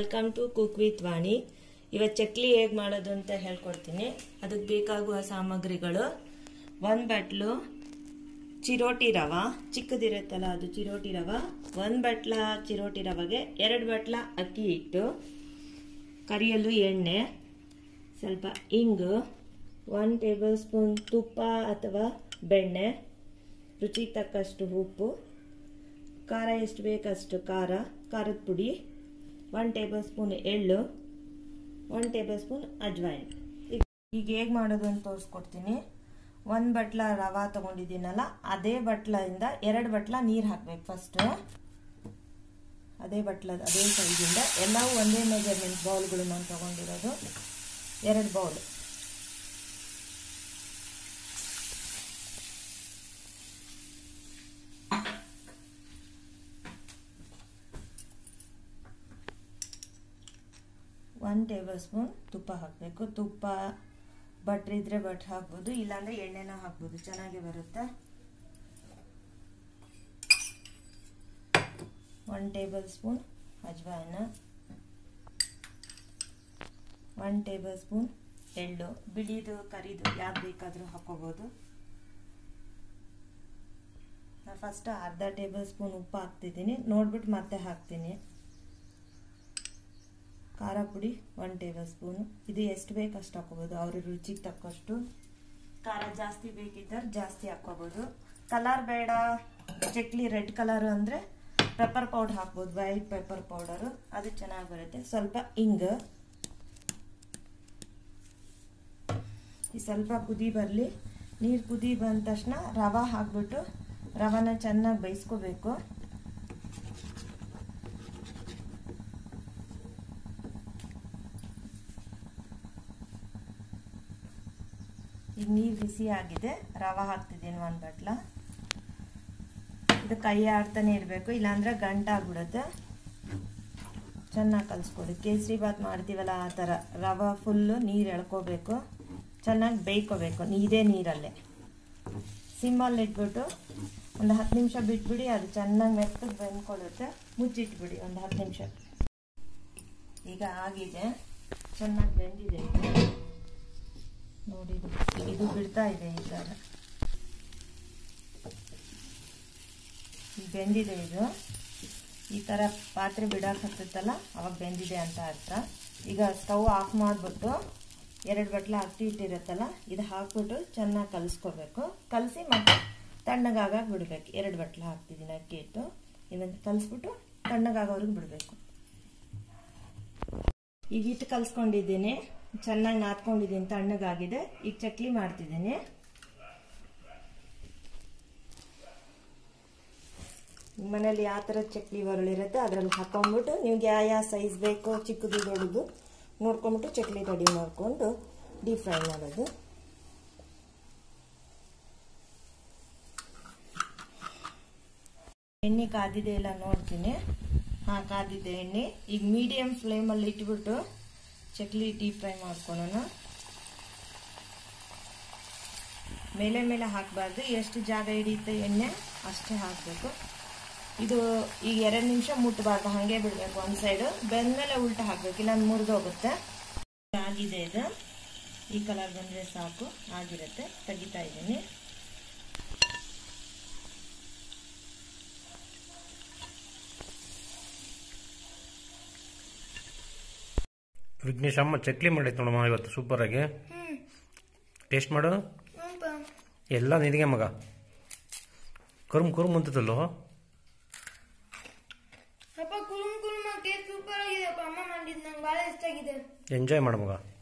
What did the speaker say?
Welcome to cook with Vani. ಇವತ್ತು ಚಕ್ಲಿ ಹೇಗೆ ಮಾಡೋದು ಅಂತ ಹೇಳ್ಕೊಡ್ತೀನಿ. ಅದಕ್ಕೆ ಬೇಕಾಗುವ ಸಾಮಗ್ರಿಗಳು: 1 ಬಟ್ಲು ಚಿರೋಟಿ ರವೆ, ಚಿಕ್ಕದಿರುತ್ತಲ್ಲ ಅದು ಚಿರೋಟಿ ರವೆ, 1 ಬಟ್ಲ ಚಿರೋಟಿ ರವೆಗೆ 2 ಬಟ್ಲ ಅಕ್ಕಿ ಹಿಟ್ಟು, ಕರಿಯಲು ಎಣ್ಣೆ, ಸ್ವಲ್ಪ ಇಂಗು, 1 ಟೇಬಲ್ ಸ್ಪೂನ್ ತುಪ್ಪ ಅಥವಾ ಬೆಣ್ಣೆ, ರುಚಿಗೆ ತಕ್ಕಷ್ಟು ಉಪ್ಪು, ಖಾರ ಎಷ್ಟು ಬೇಕಷ್ಟು ಖಾರದ ಪುಡಿ, 1 ಟೇಬಲ್ ಸ್ಪೂನ್ ಎಳ್ಳು, 1 ಟೇಬಲ್ ಸ್ಪೂನ್ ಅಜ್ವಾಯಿನ್. ಈಗ ಹೇಗೆ ಮಾಡೋದು ಅಂತ ತೋರಿಸ್ಕೊಡ್ತೀನಿ. 1 ಬಟ್ಲ ರವೆ ತಗೊಂಡಿದ್ದೀನಲ್ಲ, ಅದೇ ಬಟ್ಲಿಂದ 2 ಬಟ್ಲ ನೀರು ಹಾಕ್ಬೇಕು. ಫಸ್ಟ್ ಅದೇ ಸೈಜಿಂದ ಎಲ್ಲವೂ ಒಂದೇ ಮೆಜರ್ಮೆಂಟ್ ಬೌಲ್ಗಳು ನಾನು ತಗೊಂಡಿರೋದು. 2 ಬೌಲ್. ಒಂದು ಟೇಬಲ್ ಸ್ಪೂನ್ ತುಪ್ಪ ಹಾಕಬೇಕು. ತುಪ್ಪ ಬಟ್ರ್ ಇದ್ರೆ ಬಟ್ರ್ ಹಾಕ್ಬೋದು, ಇಲ್ಲಾಂದರೆ ಎಣ್ಣೆನ ಹಾಕ್ಬೋದು, ಚೆನ್ನಾಗಿ ಬರುತ್ತೆ. 1 ಟೇಬಲ್ ಸ್ಪೂನ್ ಅಜ್ವಾಯಿನ, 1 ಟೇಬಲ್ ಸ್ಪೂನ್ ಎಳ್ಳು, ಬಿಳಿದು ಕರಿದು ಯಾವ್ದು ಬೇಕಾದರೂ ಹಾಕೋಬೋದು. ನಾನು ಫಸ್ಟ್ ಅರ್ಧ ಟೇಬಲ್ ಸ್ಪೂನ್ ಉಪ್ಪು ಹಾಕ್ತಿದ್ದೀನಿ, ನೋಡ್ಬಿಟ್ಟು ಮತ್ತೆ ಹಾಕ್ತೀನಿ. ಖಾರ ಪುಡಿ 1 ಟೇಬಲ್ ಸ್ಪೂನು, ಇದು ಎಷ್ಟು ಬೇಕು ಅಷ್ಟು ಹಾಕೋಬೋದು, ಅವ್ರ ರುಚಿಗೆ ತಕ್ಕಷ್ಟು. ಖಾರ ಜಾಸ್ತಿ ಬೇಕಿದ್ದರೆ ಜಾಸ್ತಿ ಹಾಕೋಬೋದು. ಕಲರ್ ಬೇಡ, ಚಕ್ಲಿ ರೆಡ್ ಕಲರ್ ಅಂದರೆ ಪೆಪ್ಪರ್ ಪೌಡರ್ ಹಾಕ್ಬೋದು, ವೈಟ್ ಪೆಪ್ಪರ್ ಪೌಡರು, ಅದು ಚೆನ್ನಾಗಿ ಬರುತ್ತೆ. ಸ್ವಲ್ಪ ಇಂಗು. ಈ ಸ್ವಲ್ಪ ಕುದಿ ಬರಲಿ. ನೀರು ಕುದಿ ಬಂದ ತಕ್ಷಣ ರವೆ ಹಾಕ್ಬಿಟ್ಟು ರವೆನ ಚೆನ್ನಾಗಿ ಬೇಯಿಸ್ಕೋಬೇಕು. ಈಗ ನೀರು ಬಿಸಿ ಆಗಿದೆ, ರವೆ ಹಾಕ್ತಿದ್ದೀನಿ 1 ಬಟ್ಲ. ಇದು ಕೈ ಆಡ್ತಾನೆ ಇರಬೇಕು, ಇಲ್ಲಾಂದ್ರೆ ಗಂಟಾಗ್ಬಿಡುತ್ತೆ. ಚೆನ್ನಾಗಿ ಕಲಿಸ್ಕೊಡಿ. ಕೇಸರಿ ಬಾತ್ ಮಾಡ್ತೀವಲ್ಲ ಆ ಥರ ರವೆ ಫುಲ್ಲು ನೀರು ಎಳ್ಕೋಬೇಕು, ಚೆನ್ನಾಗಿ ಬೇಯ್ಕೋಬೇಕು ಇದೇ ನೀರಲ್ಲೇ. ಸಿಮ್ಮಲ್ಲಿ ಇಟ್ಬಿಟ್ಟು ಒಂದು 10 ನಿಮಿಷ ಬಿಟ್ಬಿಡಿ, ಅದು ಚೆನ್ನಾಗಿ ಮೆತ್ತಗೆ ಬೆಂದ್ಕೊಳ್ಳುತ್ತೆ. ಮುಚ್ಚಿಟ್ಬಿಡಿ ಒಂದು 10 ನಿಮಿಷ. ಈಗ ಆಗಿದೆ, ಚೆನ್ನಾಗಿ ಬೆಂದಿದೆ ನೋಡಿ. ಇದು ಬಿಡ್ತಾ ಇದೆ, ಈ ಥರ ಬೆಂದಿದೆ. ಇದು ಈ ಥರ ಪಾತ್ರೆ ಬಿಡಕ್ಕೆ ಹತ್ತುತ್ತಲ್ಲ, ಅವಾಗ ಬೆಂದಿದೆ ಅಂತ ಅರ್ಥ. ಈಗ ಸ್ಟವ್ ಆಫ್ ಮಾಡಿಬಿಟ್ಟು 2 ಬಟ್ಲ ಅಕ್ಕಿ ಇಟ್ಟಿರುತ್ತಲ್ಲ, ಇದು ಹಾಕ್ಬಿಟ್ಟು ಚೆನ್ನಾಗಿ ಕಲಿಸ್ಕೋಬೇಕು. ಕಲಸಿ ಮತ್ತೆ ತಣ್ಣಗಾಗಕ್ಕೆ ಬಿಡಬೇಕು. 2 ಬಟ್ಲ ಹಾಕ್ತಿದ್ದೀನಿ ಅಕ್ಕಿ ಹಿಟ್ಟು, ಇದನ್ನು ಕಲಿಸ್ಬಿಟ್ಟು ತಣ್ಣಗಾಗೋವ್ರಿಗೆ ಬಿಡಬೇಕು. ಈಗ ಹಿಟ್ಟು ಕಲಿಸ್ಕೊಂಡಿದ್ದೀನಿ, ಚೆನ್ನಾಗಿ ನಾದ್ಕೊಂಡಿದ್ದೀನಿ, ತಣ್ಣಗಾಗಿದೆ. ಈಗ ಚಕ್ಲಿ ಮಾಡ್ತಿದ್ದೀನಿ. ಮನೇಲಿ ಯಾವ ಥರದ ಚಕ್ಲಿ ಬರಳಿರುತ್ತೆ ಅದರಲ್ಲಿ ಹಾಕೊಂಡ್ಬಿಟ್ಟು ನಿಮ್ಗೆ ಯಾವ ಸೈಜ್ ಬೇಕೋ, ಚಿಕ್ಕದು ದೊಡ್ಡದು ನೋಡ್ಕೊಂಬಿಟ್ಟು ಚಕ್ಲಿ ರೆಡಿ ಮಾಡಿಕೊಂಡು ಡೀಪ್ ಫ್ರೈ ಮಾಡೋದು. ಎಣ್ಣೆ ಕಾದಿದೆ ಇಲ್ಲ ನೋಡ್ತೀನಿ. ಹಾಂ, ಕಾದಿದೆ ಎಣ್ಣೆ. ಈಗ ಮೀಡಿಯಮ್ ಫ್ಲೇಮಲ್ಲಿ ಇಟ್ಬಿಟ್ಟು ಚಕ್ಲಿ ಡೀಪ್ ಫ್ರೈ ಮಾಡ್ಕೊಳ್ಳೋಣ. ಮೇಲೆ ಹಾಕಬಾರ್ದು, ಎಷ್ಟು ಜಾಗ ಹಿಡಿಯುತ್ತೆ ಎಣ್ಣೆ ಅಷ್ಟೇ ಹಾಕಬೇಕು. ಇದು ಈಗ 2 ನಿಮಿಷ ಮುಟ್ಟಬಾರ್ದು, ಹಾಗೆ ಬಿಡಬೇಕು. ಒಂದು ಸೈಡು ಬೆಂದಮೇಲೆ ಉಲ್ಟಾ ಹಾಕಬೇಕು, ಇಲ್ಲ ಮುರಿದೋಗುತ್ತೆ. ಆಗಿದೆ, ಇದು ಈ ಕಲರ್ ಬಂದರೆ ಸಾಕು, ಆಗಿರುತ್ತೆ. ತೆಗಿತಾ ಇದ್ದೀನಿ. ವಿಘ್ನೇಶ್ ಅಮ್ಮ ಚಕ್ಲಿ ಮಾಡೈತೆ ನೋಡಮ್ಮ ಇವತ್ತು ಸೂಪರಾಗಿ. ಟೇಸ್ಟ್ ಮಾಡು. ಎಲ್ಲ ನಿನಗೆ ಮಗ, ಕುರುಮ್ ಅಂತದಲ್ಲೋ. ಎಂಜಾಯ್ ಮಾಡು ಮಗ.